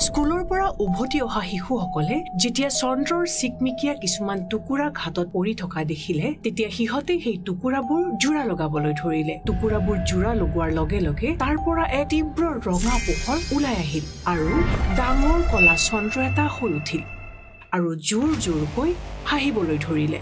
স্কুলৰ পৰা উভতি অহা শিশুসকলে যেতিয়া চন্দ্ৰৰ চিকমিকিয়া কিছুমান টুকুৰা ঘাটত পৰি থকা দেখিলে তেতিয়া সিহঁতে সেই টুকুৰাবোৰ জোৰা লগাবলৈ ধৰিলে। টুকুৰাবোৰ জোৰা লগোৱাৰ লগে লগে তাৰ পৰা এক তীব্ৰ ৰঙা পোহৰ ওলাই আহিল আৰু ডাঙৰ কলা চন্দ্ৰ এটা হৈ উঠিল আৰু জোৰ জোৰকৈ হাঁহিবলৈ ধৰিলে।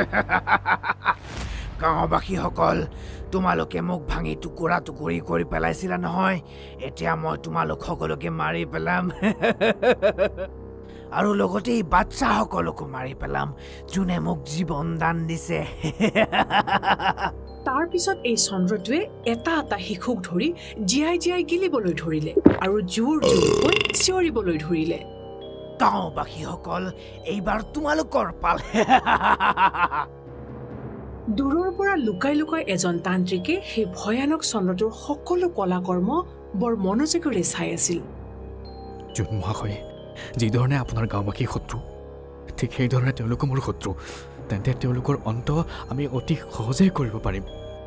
গাঁওবাসীসকল, তোমালোকে মোক ভাঙি টুকুৰা টুকুৰি কৰি পেলাইছিলা নহয়। এতিয়া মই তোমালোক সকলোকে মাৰি পেলাম আৰু লগতে এই বাচ্চাসকলকো মাৰি পেলাম যোনে মোক জীৱন দান দিছে। তাৰ পিছত এই চন্দ্ৰটোৱে এটা এটা শিশুক ধৰি জীয়াই জীয়াই গিলিবলৈ ধৰিলে আৰু জোৰ জোৰকৈ চিঞৰিবলৈ ধৰিলে। গাঁওবাসীসকল, এইবাৰ তোমালোকৰ পাল। দূৰৰ পৰা লুকাই লুকাই এজন তান্ত্ৰিকে সেই ভয়ানক চন্দ্ৰটোৰ সকলো কলাকৰ্ম বৰ মনোযোগেৰে চাই আছিল। মহাশয়, যিধৰণে আপোনাৰ গাঁওবাসী শত্ৰু, ঠিক সেইধৰণে তেওঁলোকো মোৰ শত্ৰু। তেন্তে তেওঁলোকৰ অন্ত আমি অতি সহজেই কৰিব পাৰিম।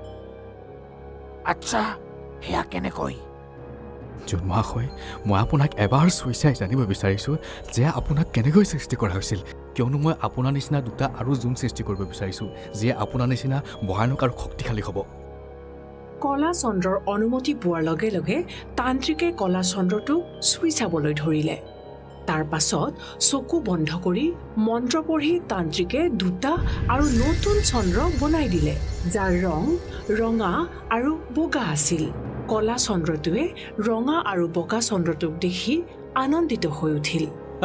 আচ্ছা, সেয়া কেনেকৈ? মহাশয়, মই আপোনাক এবাৰ চুই চাই জানিব বিচাৰিছোঁ যে আপোনাক কেনেকৈ সৃষ্টি কৰা হৈছিল, কিয়নো মই আপোনাৰ নিচিনা দুটা আৰু জোন সৃষ্টি কৰিব বিচাৰিছোঁ যিয়ে আপোনাৰ নিচিনা ভয়ানক আৰু শক্তিশালী হ'ব। কলা চন্দ্ৰৰ অনুমতি পোৱাৰ লগে লগে তান্ত্ৰিকে কলা চন্দ্ৰটোক চুই চাবলৈ ধৰিলে। তাৰ পাছত চকু বন্ধ কৰি মন্ত্ৰ পঢ়ি তান্ত্ৰিকে দুটা আৰু নতুন চন্দ্ৰ বনাই দিলে, যাৰ ৰং ৰঙা আৰু বগা আছিল। কলা চন্দ্ৰটোৱে ৰঙা আৰু বগা চন্দ্ৰটোক দেখি আনন্দিত হৈ উঠিল।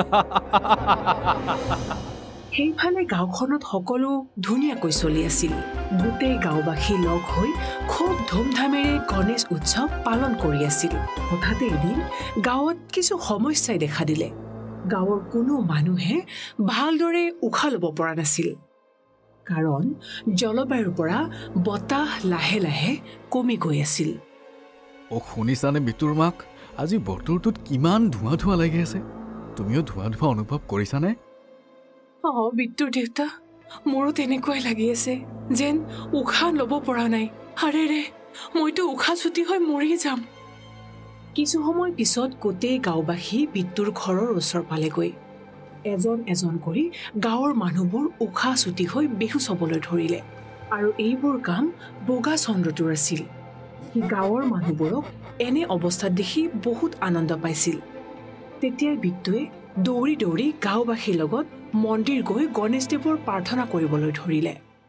সেইফালে গাঁওখনত সকলো ধুনীয়াকৈ চলি আছিল। গোটেই গাঁওবাসী লগ হৈ খুব ধুমধামেৰে গণেশ উৎসৱ পালন কৰি আছিল। হঠাতে এদিন গাঁৱত কিছু সমস্যাই দেখা দিলে। গাঁৱৰ কোনো মানুহে ভালদৰে উশাহ ল'ব পৰা নাছিল, কাৰণ জলবায়ুৰ পৰা বতাহ লাহে লাহে কমি গৈ আছিল। শুনিছানে বিতুৰ মাক, আজি বতৰটোত কিমান ধোঁৱা ধোঁৱা লাগি আছে? তুমিও ধোঁৱা ধোঁৱা অনুভৱ কৰিছানে? বিতুৰ দেউতা, মোৰো তেনেকুৱাই লাগি আছে, যেন উশাহ ল'ব পৰা নাই। আৰে, মইতো উশাহ ছুটি হৈ মৰি যাম। কিছু সময় পিছত গোটেই গাঁওবাসী বিতুৰ ঘৰৰ ওচৰ পালেগৈ। এজন এজন কৰি গাঁৱৰ মানুহবোৰ উশাহ ছুটি হৈ বেহুচ হ'বলৈ ধৰিলে আৰু এইবোৰ কাম বগা চন্দ্ৰটোৰ আছিল। সি গাঁৱৰ মানুহবোৰক এনে অৱস্থাত দেখি বহুত আনন্দ পাইছিল। তেতিয়াই বিতুৱে দৌৰি দৌৰি গাঁওবাসীৰ লগত মন্দিৰ গৈ গণেশদেৱৰ প্ৰাৰ্থনা কৰিবলৈ ধৰিলে।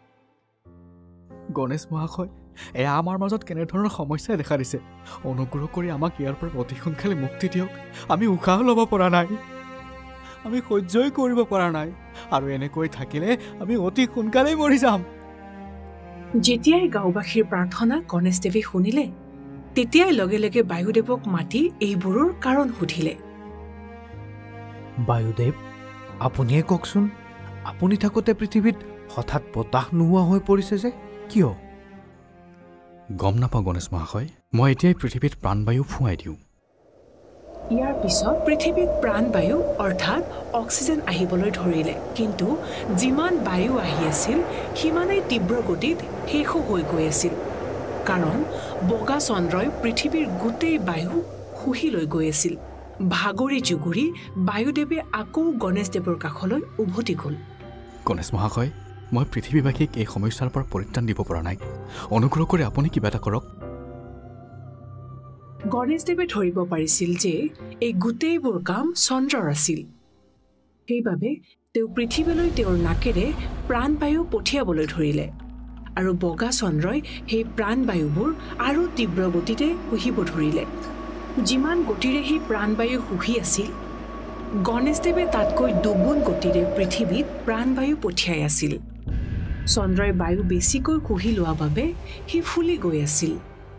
গণেশ মহাশয়, এয়া আমাৰ মাজত কেনেধৰণৰ সমস্যাই দেখা দিছে। অনুগ্ৰহ কৰি আমাক ইয়াৰ পৰা অতি সোনকালে মুক্তি দিয়ক। আমি উশাহ ল'ব পৰা নাই, আমি সহ্যই কৰিব পৰা নাই, আৰু এনেকৈ থাকিলে আমি অতি সোনকালেই মৰি যাম। যেতিয়াই গাঁওবাসীৰ প্ৰাৰ্থনা গণেশদেৱে শুনিলে, তেতিয়াই লগে লগে বায়ুদেৱক মাতি এইবোৰৰ কাৰণ সুধিলে। বায়ুদেৱ, আপুনিয়ে কওকচোন, আপুনি থাকোঁতে পৃথিৱীত হঠাৎ বতাহ নোহোৱা হৈ পৰিছে যে কিয়? গম নাপাওঁ গণেশ মহাশয়, মই এতিয়াই পৃথিৱীত প্ৰাণবায়ু ফুৱাই দিওঁ। ইয়াৰ পিছত পৃথিৱীত প্ৰাণবায়ু অৰ্থাৎ অক্সিজেন আহিবলৈ ধৰিলে, কিন্তু যিমান বায়ু আহি আছিল সিমানেই তীব্ৰ গতিত শেষো হৈ গৈ আছিল, কাৰণ বগা চন্দ্ৰই পৃথিৱীৰ গোটেই বায়ু শুহি লৈ গৈ আছিল। ভাগৰি জুগুৰি বায়ুদেৱে আকৌ গণেশদেৱৰ কাষলৈ উভতি গ'ল। গণেশ মহাশয়, মই পৃথিৱীবাসীক এই সমস্যাৰ পৰা পৰিত্ৰাণ দিব পৰা নাই। অনুগ্ৰহ কৰি আপুনি কিবা এটা কৰক। গণেশদেৱে ধৰিব পাৰিছিল যে এই গোটেইবোৰ কাম চন্দ্ৰৰ আছিল। সেইবাবে তেওঁ পৃথিৱীলৈ তেওঁৰ নাকেৰে প্ৰাণবায়ু পঠিয়াবলৈ ধৰিলে, আৰু বগা চন্দ্ৰই সেই প্ৰাণবায়ুবোৰ আৰু তীব্ৰ গতিতে শুহিব ধৰিলে। যিমান গতিৰে সেই প্ৰাণবায়ু শুহি আছিল, গণেশদেৱে তাতকৈ দুগুণ গতিৰে পৃথিৱীত প্ৰাণবায়ু পঠিয়াই আছিল। চন্দ্ৰই বায়ু বেছিকৈ শুহি লোৱা বাবে সি ফুলি গৈ আছিল।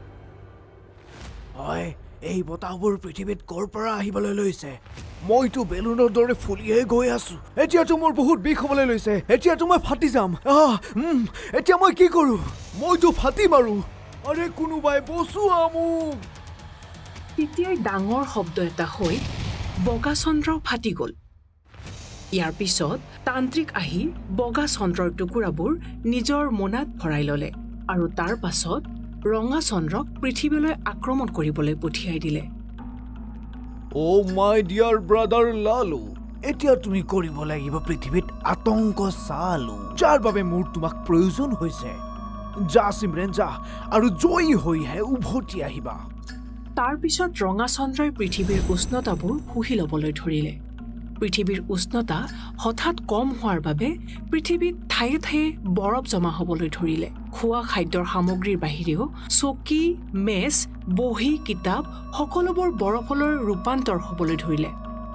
হয়, এই বতাহবোৰ পৃথিৱীত ক'ৰ পৰা আহিবলৈ লৈছে? মইতো বেলুনৰ দৰে ফুলিহে গৈ আছো। এতিয়াতো মোৰ বহুত বিষ হ'বলৈ লৈছে। এতিয়াতো মই ফাটি যাম। এতিয়া মই কি কৰোঁ? মইতো ফাটিম আৰু। আৰে কোনোবাই বচোৱা মোক। তেতিয়াই ডাঙৰ শব্দ এটা হৈ বগা চন্দ্ৰ ফাটি গ'ল। ইয়াৰ পিছত তান্ত্ৰিক আহি বগা চন্দ্ৰৰ টুকুৰাবোৰ নিজৰ মোনাত ভৰাই ল'লে আৰু তাৰ পাছত ৰঙা চন্দ্ৰক পৃথিৱীলৈ আক্ৰমণ কৰিবলৈ পঠিয়াই দিলে। Oh' my dear brother Lalu, এতিয়া তুমি কৰিব লাগিব পৃথিৱীত আতংক চালু, যাৰ বাবে মোৰ তোমাক প্ৰয়োজন হৈছে। যা চিমৰেন যা, আৰু জয়ী হৈহে উভতি আহিবা। তাৰ পিছত ৰঙা চন্দ্ৰই পৃথিৱীৰ উষ্ণতাবোৰ শুহি ল'বলৈ ধৰিলে। পৃথিৱীৰ উষ্ণতা হঠাৎ কম হোৱাৰ বাবে পৃথিৱীত ঠায়ে ঠায়ে বৰফ জমা হ'বলৈ ধৰিলে। খোৱা খাদ্যৰ সামগ্ৰীৰ বাহিৰেও চকী, মেজ, বহী, কিতাপ সকলোবোৰ বৰফলৈ ৰূপান্তৰ হ'বলৈ ধৰিলে।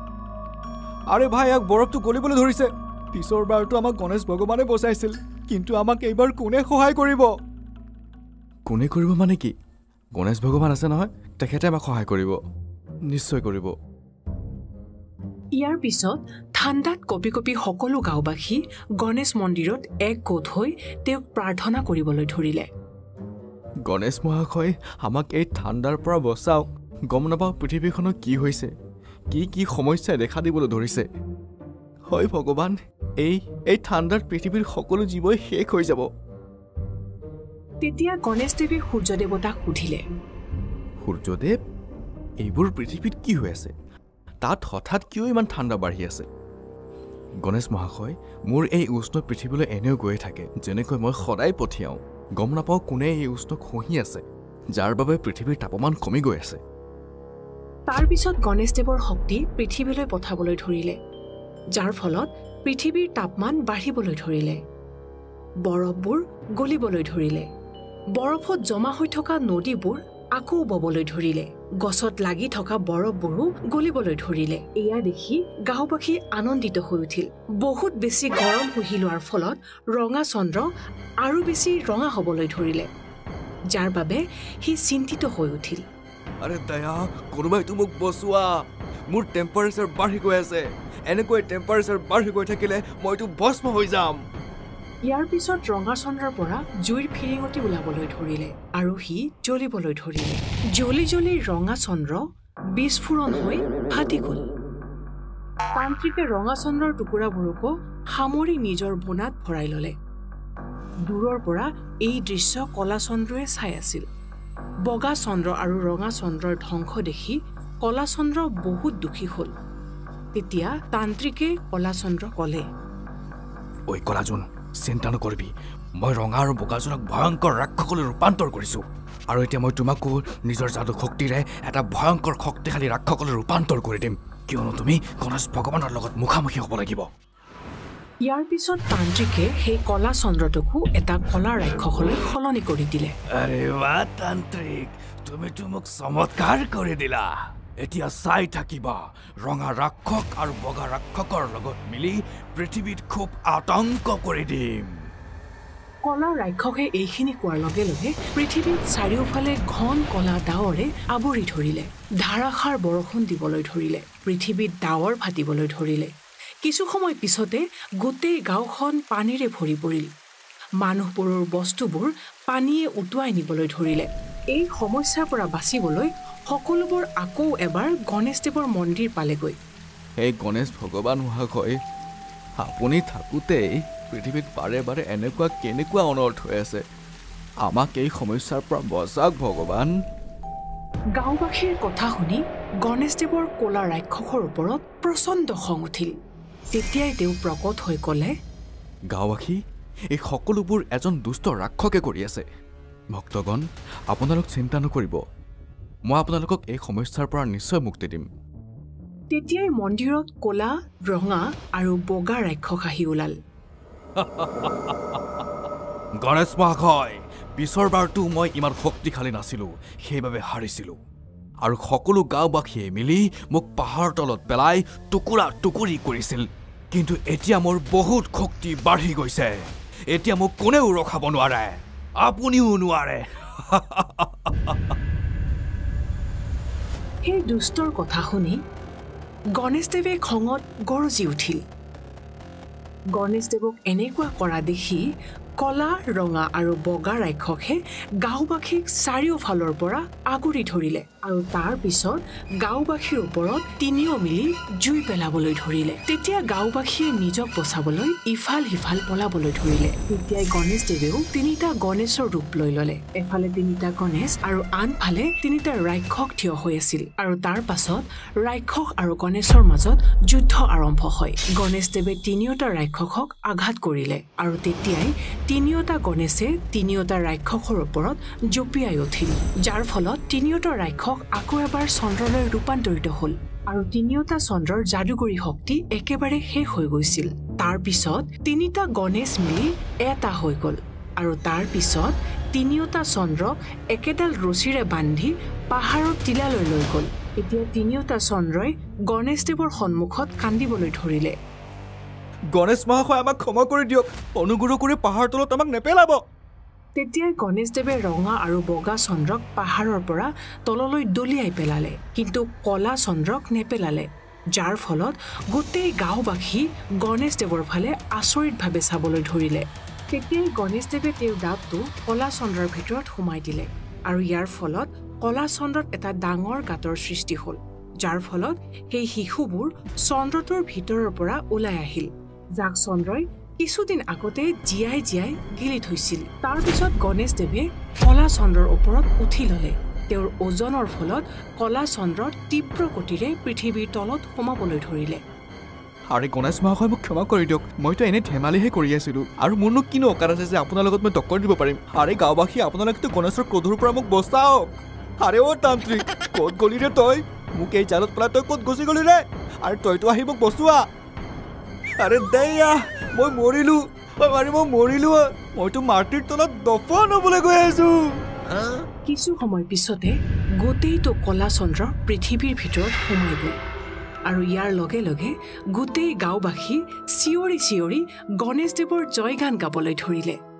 আৰে ভাই, ইয়াক বৰফটো গলিবলৈ ধৰিছে। পিছৰ বাৰটো আমাক গণেশ ভগৱানে বচাইছিল, কিন্তু আমাক এইবাৰ কোনে সহায় কৰিব? কোনে কৰিব মানে কি? গণেশ ভগৱান আছে নহয়, তেখেতে আমাক সহায় কৰিব, নিশ্চয় কৰিব। ইয়াৰ পিছত ঠাণ্ডাত কঁপি কঁপি সকলো গাঁওবাসী গণেশ মন্দিৰত একগোট হৈ তেওঁক প্ৰাৰ্থনা কৰিবলৈ ধৰিলে। গণেশ মহাশয়, আমাক এই ঠাণ্ডাৰ পৰা বচাওক। গম নাপাওঁ পৃথিৱীখনত কি হৈছে, কি সমস্যাই দেখা দিবলৈ ধৰিছে। হয় ভগৱান, এই ঠাণ্ডাত পৃথিৱীৰ সকলো জীৱই শেষ হৈ যাব। তেতিয়া গণেশ দেৱে সূৰ্য দেৱতাক সুধিলে, সূৰ্যদেৱ, এইবোৰ পৃথিৱীত কি হৈ আছে? তাত হঠাৎ কিয় ইমান ঠাণ্ডা বাঢ়ি আছে? গণেশ মহাশয়, মোৰ এই উষ্ণ পৃথিৱীলৈ এনেও গৈয়ে থাকে, যেনেকৈ মই সদায় পঠিয়াওঁ। গম নাপাওঁ কোনে এই উষ্ণ খহি আছে, যাৰ বাবে পৃথিৱীৰ তাপমান কমি গৈ আছে। তাৰ পিছত গণেশ দেৱৰ শক্তি পৃথিৱীলৈ পঠাবলৈ ধৰিলে, যাৰ ফলত পৃথিৱীৰ তাপমান বাঢ়িবলৈ ধৰিলে। বৰফবোৰ গলিবলৈ ধৰিলে। বৰফত জমা হৈ থকা নদীবোৰ আকৌ ববলৈ ধৰিলে। গছত লাগি থকা বৰফবোৰো গলিবলৈ ধৰিলে। এয়া দেখি গাঁওবাসী আনন্দিত হৈ উঠিল। বহুত বেছি গৰম শুহি লোৱাৰ ফলত ৰঙা চন্দ্ৰ আৰু বেছি ৰঙা হ'বলৈ ধৰিলে, যাৰ বাবে সি চিন্তিত হৈ উঠিল। আৰে দয়া, কোনোবাইতো মোক বচোৱা, মোৰ টেম্পাৰেচাৰ বাঢ়ি গৈ আছে। এনেকৈ টেম্পাৰেচাৰ বাঢ়ি গৈ থাকিলে মইতো ভস্ম হৈ যাম। ইয়াৰ পিছত ৰঙা চন্দ্ৰৰ পৰা জুইৰ ফিৰিঙতি ওলাবলৈ ধৰিলে আৰু সি জ্বলিবলৈ ধৰিলে। জ্বলি জ্বলি ৰঙা চন্দ্ৰ বিস্ফোৰণ হৈ ফাটি গ'ল। তান্ত্ৰিকে ৰঙা চন্দ্ৰৰ টুকুৰাবোৰকো সামৰি নিজৰ বোনাত ভৰাই ল'লে। দূৰৰ পৰা এই দৃশ্য কলা চন্দ্ৰই চাই আছিল। বগা চন্দ্ৰ আৰু ৰঙা চন্দ্ৰৰ ধ্বংস দেখি কলা চন্দ্ৰ বহুত দুখী হ'ল। তেতিয়া তান্ত্ৰিকে কলা চন্দ্ৰ ক'লে, ঐ কলাজোন, চিন্তা নকৰিবি, মই ৰঙা আৰু বগাজনক ভয়ংকৰ ৰাক্ষসলৈ ৰূপান্তৰ কৰিছোঁ, আৰু এতিয়া মই তোমাকো নিজৰ যাদু শক্তিৰে এটা ভয়ংকৰ শক্তিশালী ৰাক্ষসলৈ ৰূপান্তৰ কৰি দিম, কিয়নো তুমি গণেশ ভগৱানৰ লগত মুখামুখি হ'ব লাগিব। ইয়াৰ পিছত তান্ত্ৰিকে সেই কলা চন্দ্ৰটোকো এটা কলা ৰাক্ষসলৈ সলনি কৰি দিলে। আৰে বাহ তান্ত্ৰিক, তুমিতো মোক চমৎকাৰ কৰি দিলা। এতিয়া চাই থাকিবা, ৰঙা ৰাক্ষস আৰু বগা ৰাক্ষসৰ লগত মিলি পৃথিৱীত খুব আতংক কৰি দিম। কলা ৰাক্ষসে এইখিনি কোৱাৰ লগে লগে পৃথিৱীত চাৰিওফালে ঘন কলা ডাৱৰে আৱৰি ধৰিলে। ধাৰাসাৰ বৰষুণ দিবলৈ ধৰিলে। পৃথিৱীত ডাৱৰ ফাটিবলৈ ধৰিলে। কিছু সময় পিছতে গোটেই গাঁওখন পানীৰে ভৰি পৰিল। মানুহবোৰৰ বস্তুবোৰ পানীয়ে উটুৱাই নিবলৈ ধৰিলে। এই সমস্যাৰ পৰা বাচিবলৈ সকলোবোৰ আকৌ এবাৰ গণেশদেৱৰ মন্দিৰ পালেগৈ। এই গণেশ ভগৱান মহাশয়, আপুনি থাকোঁতেই পৃথিৱীত বাৰে বাৰে কেনেকুৱা অনৰ্থ হৈ আছে। আমাক এই সমস্যাৰ পৰা বচাওক ভগৱান। গাঁওবাসীৰ কথা শুনি গণেশদেৱৰ কলা ৰাক্ষসৰ ওপৰত প্ৰচণ্ড খং উঠিল। তেতিয়াই তেওঁ প্ৰকট হৈ ক'লে, গাঁওবাসী, এই সকলোবোৰ এজন দুষ্ট ৰাক্ষসে কৰি আছে। ভক্তগণ, আপোনালোক চিন্তা নকৰিব, মই আপোনালোকক এই সমস্যাৰ পৰা নিশ্চয় মুক্তি দিম। তেতিয়াই মন্দিৰত কলা, ৰঙা আৰু বগা ৰাক্ষস আহি ওলাল। গণেশ মহাশয়, পিছৰ বাৰটো মই ইমান শক্তিশালী নাছিলোঁ, সেইবাবে হাৰিছিলোঁ, আৰু সকলো গাঁওবাসীয়ে মিলি মোক পাহাৰৰ তলত পেলাই টুকুৰা টুকুৰি কৰিছিল। কিন্তু এতিয়া মোৰ বহুত শক্তি বাঢ়ি গৈছে। এতিয়া মোক কোনেও ৰখাব নোৱাৰে, আপুনিও নোৱাৰে। সেই দুষ্টৰ কথা শুনি গণেশদেৱে খঙত গৰজি উঠিল। গণেশদেৱক এনেকুৱা কৰা দেখি কলা ৰঙা আৰু বগা ৰাক্ষসে গাঁওবাসীক চাৰিওফালৰ পৰা আগুৰি ধৰিলে আৰু তাৰ পিছত গাঁওবাসীৰ ওপৰত তিনিও মিলি জুই পেলাবলৈ ধৰিলে তেতিয়া গাঁওবাসীয়ে নিজক বচাবলৈ ইফাল সিফাল পলাবলৈ ধৰিলে তেতিয়াই গণেশ দেৱেও তিনিটা গণেশৰ ৰূপ লৈ ললে এফালে তিনিটা গণেশ আৰু আনফালে তিনিটা ৰাক্ষস থিয় হৈ আছিল আৰু তাৰ পাছত ৰাক্ষস আৰু গণেশৰ মাজত যুদ্ধ আৰম্ভ হয় গণেশ দেৱে তিনিওটা ৰাক্ষসক আঘাত কৰিলে আৰু তেতিয়াই তিনিওটা গণেশে তিনিওটা ৰাক্ষসৰ ওপৰত জঁপিয়াই উঠিল যাৰ ফলত তিনিওটা ৰাক্ষস আকৌ এবাৰ চন্দ্ৰলৈ ৰূপান্তৰিত হ'ল আৰু তিনিওটা চন্দ্ৰৰ যাদুকৰী শক্তি একেবাৰে শেষ হৈ গৈছিল তাৰ পিছত তিনিটা গণেশ মিলি এটা হৈ গ'ল আৰু তাৰ পিছত তিনিওটা চন্দ্ৰক একেডাল ৰছীৰে বান্ধি পাহাৰৰ টিলালৈ লৈ গ'ল এতিয়া তিনিওটা চন্দ্ৰই গণেশ দেৱৰ সন্মুখত কান্দিবলৈ ধৰিলে গণেশ মহাশয় আমাক ক্ষমা কৰি দিয়ক অনুগ্ৰহ কৰি পাহাৰ তলত আমাক নেপেলাব তেতিয়াই গণেশ দেৱে ৰঙা আৰু বগা চন্দ্ৰক পাহাৰৰ পৰা তললৈ দলিয়াই পেলালে কিন্তু কলা চন্দ্ৰক নেপেলালে যাৰ ফলত গোটেই গাঁওবাসী গণেশ দেৱৰ ফালে আচৰিতভাৱে চাবলৈ ধৰিলে তেতিয়াই গণেশ দেৱে তেওঁৰ দাঁতটো কলা চন্দ্ৰৰ ভিতৰত সোমাই দিলে আৰু ইয়াৰ ফলত কলা চন্দ্ৰত এটা ডাঙৰ গাঁতৰ সৃষ্টি হ'ল যাৰ ফলত সেই শিশুবোৰ চন্দ্ৰটোৰ ভিতৰৰ পৰা ওলাই আহিল যাক চন্দ্ৰই কিছুদিন আগতে জীয়াই গিলি থৈছিল তাৰ পিছত গণেশ দেৱে কলা চন্দ্ৰৰ ওপৰত উঠি ললে তেওঁৰ ওজনৰ ফলত কলা চন্দ্ৰৰ তীব্ৰ গতিৰে পৃথিৱীৰ তলত সোমাবলৈ ধৰিলে আৰে গণেশ মহাশয় মোক ক্ষমা কৰি দিয়ক মইতো এনে ধেমালিহে কৰি আছিলোঁ আৰু মোৰনো কিনো অকাৰ আছে যে আপোনাৰ লগত মই টক্কৰ দিব পাৰিম আৰে গাঁওবাসী আপোনালোকেতো গণেশৰ ক্ৰোধৰ পৰা মোক বচাওক আৰে অ' তান্ত্ৰিক ক'ত গলি ৰে তই মোক এই জালত পেলাই তই ক'ত গুচি গলি ৰে আৰু তইতো আহি মোক বচোৱা আৰে দেয়া মই মৰিলোঁ মই মৰিলোঁ মইতো মাটিৰ তলত দফন হ'বলৈ গৈ আছোঁ কিছু সময় পিছতে গোটেইটো কলা চন্দ্ৰ পৃথিৱীৰ ভিতৰত সোমাই গ'ল আৰু ইয়াৰ লগে লগে গোটেই গাঁওবাসী চিঞৰি গণেশ দেৱৰ জয়গান গাবলৈ ধৰিলে